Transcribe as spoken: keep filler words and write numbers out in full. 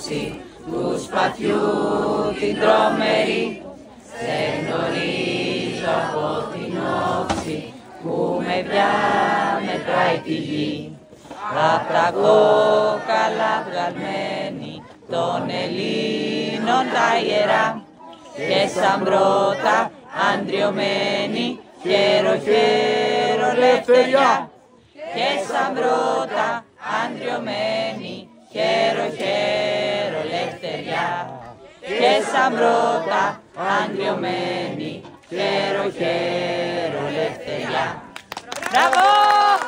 όψη του σπαθιού την τρομερή. Σε γνωρίζω από την όψη που με πια μετράει τη γη. Απ' τα κόκαλα βγαλμένη των Ελλήνων τα ιερά και σαν πρώτα αντριωμένη χέρο χέρο λευτεριά. Και σαν πρώτα αντριωμένη χέρο χέρο λευτεριά. Και σαν πρώτα αντριωμένη χέρο χέρο λευτεριά. Μπράβο!